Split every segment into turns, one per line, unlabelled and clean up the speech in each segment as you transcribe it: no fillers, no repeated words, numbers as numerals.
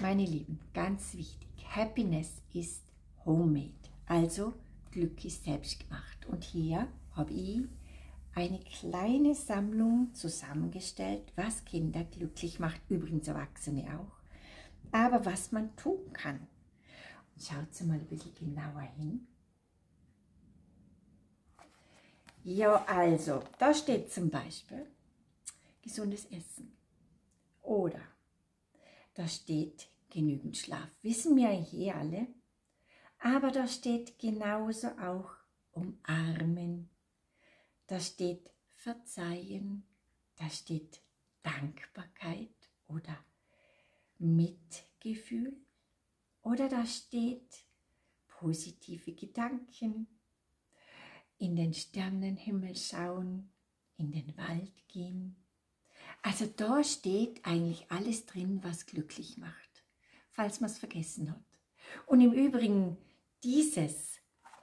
Meine Lieben, ganz wichtig, Happiness ist homemade, also Glück ist selbstgemacht. Und hier habe ich eine kleine Sammlung zusammengestellt, was Kinder glücklich macht, übrigens Erwachsene auch, aber was man tun kann. Schaut mal ein bisschen genauer hin. Ja, also, da steht zum Beispiel gesundes Essen oder da steht genügend Schlaf. Wissen wir eigentlich alle, aber da steht genauso auch umarmen, da steht verzeihen, da steht Dankbarkeit oder Mitgefühl oder da steht positive Gedanken, in den Sternenhimmel schauen, in den Wald gehen. Also da steht eigentlich alles drin, was glücklich macht, falls man es vergessen hat. Und im Übrigen dieses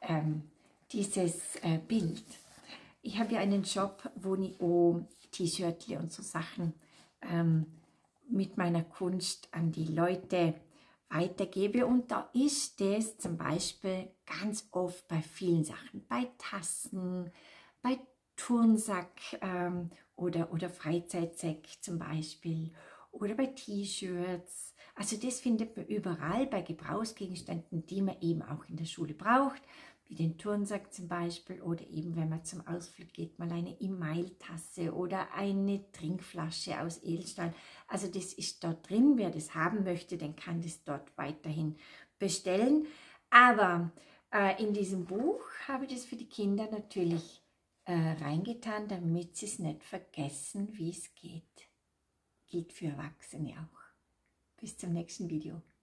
Bild, ich habe ja einen Shop, wo ich auch T-Shirts und so Sachen mit meiner Kunst an die Leute weitergebe, und da ist es zum Beispiel ganz oft bei vielen Sachen, bei Tassen, bei Turnsack oder Freizeitsack zum Beispiel oder bei T-Shirts. Also das findet man überall bei Gebrauchsgegenständen, die man eben auch in der Schule braucht, wie den Turnsack zum Beispiel, oder eben wenn man zum Ausflug geht, mal eine Emailtasse oder eine Trinkflasche aus Edelstahl. Also das ist dort drin, wer das haben möchte, den kann das dort weiterhin bestellen. Aber in diesem Buch habe ich das für die Kinder natürlich reingetan, damit sie es nicht vergessen, wie es geht. Gilt für Erwachsene auch. Bis zum nächsten Video.